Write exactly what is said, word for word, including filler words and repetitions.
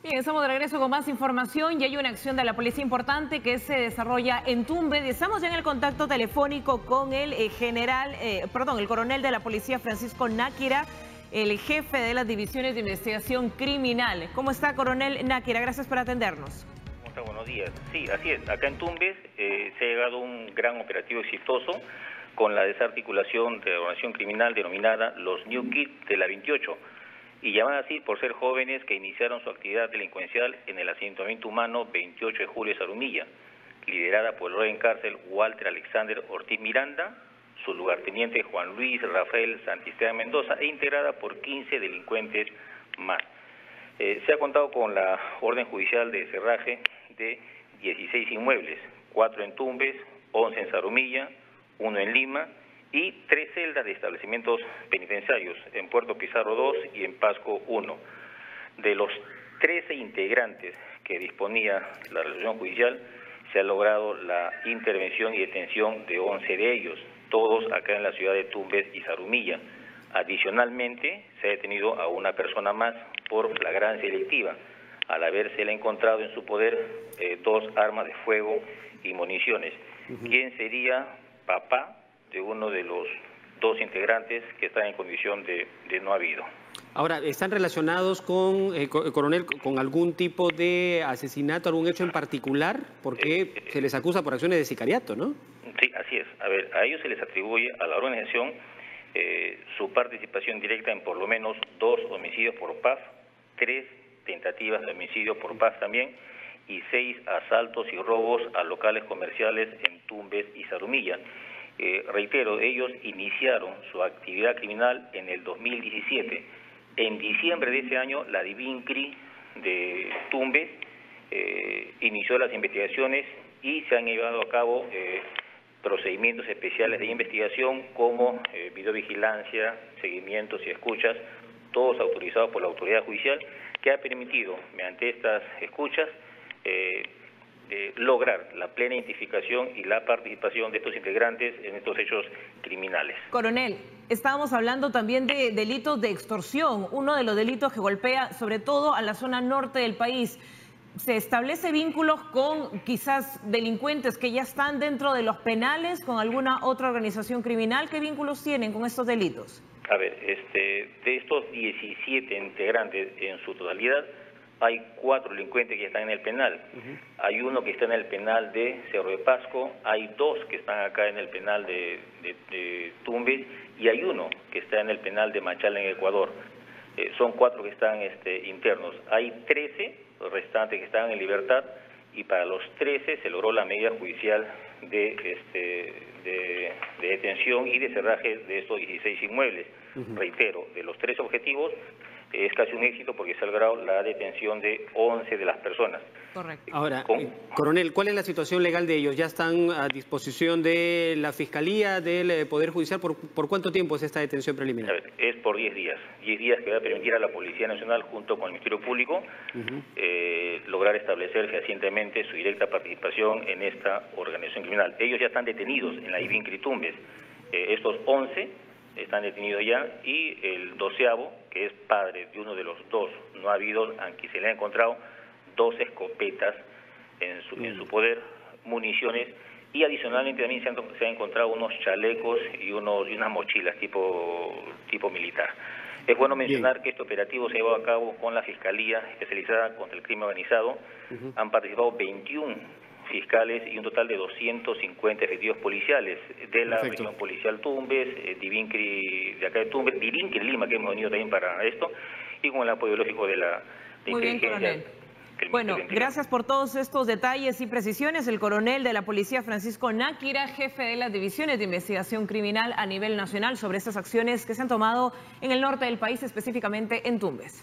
Bien, estamos de regreso con más información y hay una acción de la policía importante que se desarrolla en Tumbes. Estamos ya en el contacto telefónico con el eh, general, eh, perdón, el coronel de la policía Francisco Náquira, el jefe de las divisiones de investigación criminal. ¿Cómo está, coronel Náquira? Gracias por atendernos. ¿Cómo está? Buenos días. Sí, así es. Acá en Tumbes eh, se ha llegado un gran operativo exitoso con la desarticulación de la organización criminal denominada los New Kids de la veintiocho. Y llamada así por ser jóvenes que iniciaron su actividad delincuencial en el asentamiento humano veintiocho de julio de Zarumilla, liderada por el orden cárcel Walter Alexander Ortiz Miranda, su lugarteniente Juan Luis Rafael Santisteban Mendoza e integrada por quince delincuentes más. Eh, se ha contado con la orden judicial de cerraje de dieciséis inmuebles, cuatro en Tumbes, once en Zarumilla, uno en Lima, y tres celdas de establecimientos penitenciarios, en Puerto Pizarro dos y en Pasco uno. De los trece integrantes que disponía la resolución judicial, se ha logrado la intervención y detención de once de ellos, todos acá en la ciudad de Tumbes y Zarumilla. Adicionalmente, se ha detenido a una persona más por flagrancia delictiva, al habérsela encontrado en su poder eh, dos armas de fuego y municiones. Uh-huh. ¿Quién sería papá de uno de los dos integrantes que están en condición de, de no habido? Ahora, ¿están relacionados con, eh, coronel, con algún tipo de asesinato, algún hecho en particular? Porque eh, eh, se les acusa por acciones de sicariato, ¿no? Sí, así es. A ver, a ellos se les atribuye, a la organización, eh, su participación directa en por lo menos dos homicidios por P A F, tres tentativas de homicidio por P A F también, y seis asaltos y robos a locales comerciales en Tumbes y Zarumilla. Eh, reitero, ellos iniciaron su actividad criminal en el dos mil diecisiete. En diciembre de ese año, la Divincri de Tumbes eh, inició las investigaciones y se han llevado a cabo eh, procedimientos especiales de investigación como eh, videovigilancia, seguimientos y escuchas, todos autorizados por la autoridad judicial, que ha permitido, mediante estas escuchas, eh, Eh, lograr la plena identificación y la participación de estos integrantes en estos hechos criminales. Coronel, estábamos hablando también de delitos de extorsión, uno de los delitos que golpea sobre todo a la zona norte del país. ¿Se establece vínculos con quizás delincuentes que ya están dentro de los penales, con alguna otra organización criminal? ¿Qué vínculos tienen con estos delitos? A ver, este, de estos diecisiete integrantes en su totalidad, hay cuatro delincuentes que están en el penal. Uh-huh. Hay uno que está en el penal de Cerro de Pasco, hay dos que están acá en el penal de, de, de Tumbes y hay uno que está en el penal de Machala en Ecuador. Eh, son cuatro que están este, internos. Hay trece restantes que están en libertad y para los trece se logró la medida judicial de, este, de, de detención y de cerraje de estos dieciséis inmuebles. Uh-huh. Reitero, de los tres objetivos, es casi un éxito porque se ha logrado la detención de once de las personas. Correcto. Ahora, Con... eh, coronel, ¿cuál es la situación legal de ellos? ¿Ya están a disposición de la Fiscalía, del eh, Poder Judicial? ¿Por, ¿Por cuánto tiempo es esta detención preliminar? A ver, es por diez días. diez días que va a permitir a la Policía Nacional, junto con el Ministerio Público, uh-huh. eh, lograr establecer fehacientemente su directa participación en esta organización criminal. Ellos ya están detenidos en la Divincri Tumbes. Eh, estos once están detenidos ya y el doceavo, que es padre de uno de los dos no habidos, aunque se le han encontrado dos escopetas en su, mm. en su poder, municiones, y adicionalmente también se han, se han encontrado unos chalecos y, unos, y unas mochilas tipo, tipo militar. Es bueno mencionar Bien. que este operativo se ha llevado a cabo con la Fiscalía Especializada contra el Crimen Organizado. Uh-huh. Han participado veintiún fiscales y un total de doscientos cincuenta efectivos policiales de la Perfecto. región policial Tumbes, eh, Divincri de acá de Tumbes, Divincri Lima, que hemos venido también para esto, y con el apoyo lógico de la de Muy bien, coronel. Bueno, gracias por todos estos detalles y precisiones. El coronel de la policía, Francisco Náquira, jefe de las divisiones de investigación criminal a nivel nacional, sobre estas acciones que se han tomado en el norte del país, específicamente en Tumbes.